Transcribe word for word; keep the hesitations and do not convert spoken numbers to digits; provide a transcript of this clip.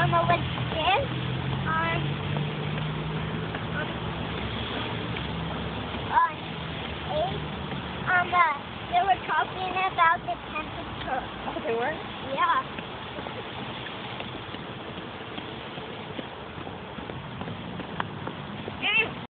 on the LinkedIn. Um, on eight. On the, they were talking about the temperature. Oh, they were? Yeah.